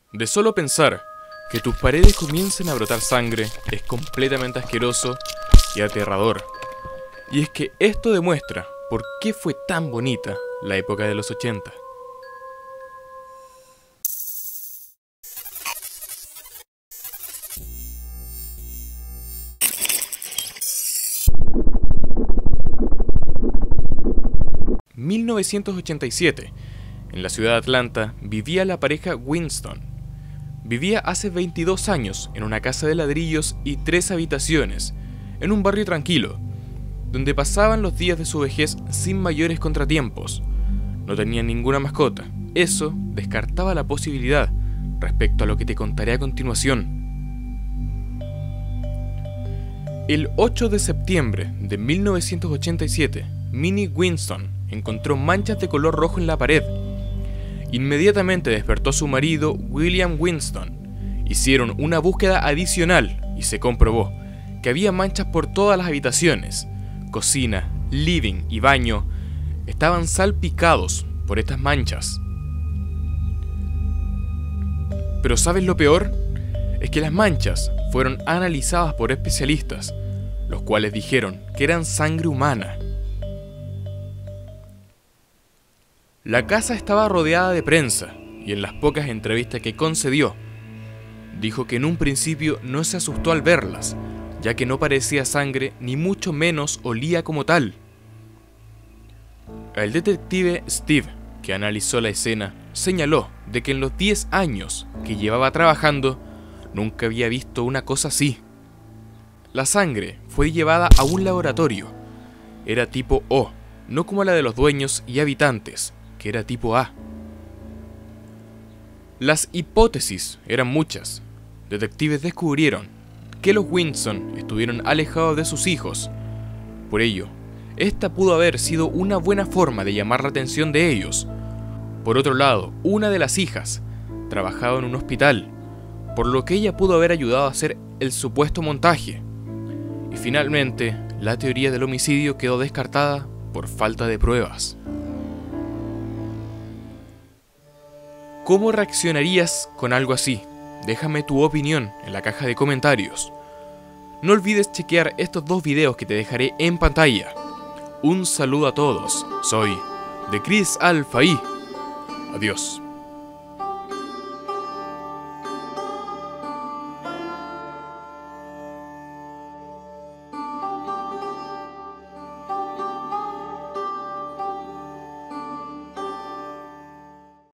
De solo pensar que tus paredes comiencen a brotar sangre es completamente asqueroso y aterrador. Y es que esto demuestra por qué fue tan bonita la época de los 80. ...1987... en la ciudad de Atlanta vivía la pareja Winston. Vivía hace 22 años en una casa de ladrillos y 3 habitaciones, en un barrio tranquilo, donde pasaban los días de su vejez sin mayores contratiempos. No tenían ninguna mascota. Eso descartaba la posibilidad respecto a lo que te contaré a continuación. El 8 de septiembre de 1987, Minnie Winston encontró manchas de color rojo en la pared. Inmediatamente despertó a su marido, William Winston. Hicieron una búsqueda adicional y se comprobó que había manchas por todas las habitaciones. Cocina, living y baño estaban salpicados por estas manchas. Pero ¿sabes lo peor? Es que las manchas fueron analizadas por especialistas, los cuales dijeron que eran sangre humana. La casa estaba rodeada de prensa, y en las pocas entrevistas que concedió, dijo que en un principio no se asustó al verlas, ya que no parecía sangre ni mucho menos olía como tal. El detective Steve, que analizó la escena, señaló de que en los 10 años que llevaba trabajando, nunca había visto una cosa así. La sangre fue llevada a un laboratorio. Era tipo O, no como la de los dueños y habitantes, que era tipo A. Las hipótesis eran muchas. Detectives descubrieron que los Winston estuvieron alejados de sus hijos. Por ello, esta pudo haber sido una buena forma de llamar la atención de ellos. Por otro lado, una de las hijas trabajaba en un hospital, por lo que ella pudo haber ayudado a hacer el supuesto montaje. Y finalmente, la teoría del homicidio quedó descartada por falta de pruebas. ¿Cómo reaccionarías con algo así? Déjame tu opinión en la caja de comentarios. No olvides chequear estos 2 videos que te dejaré en pantalla. Un saludo a todos, soy The Chris Alpha y adiós.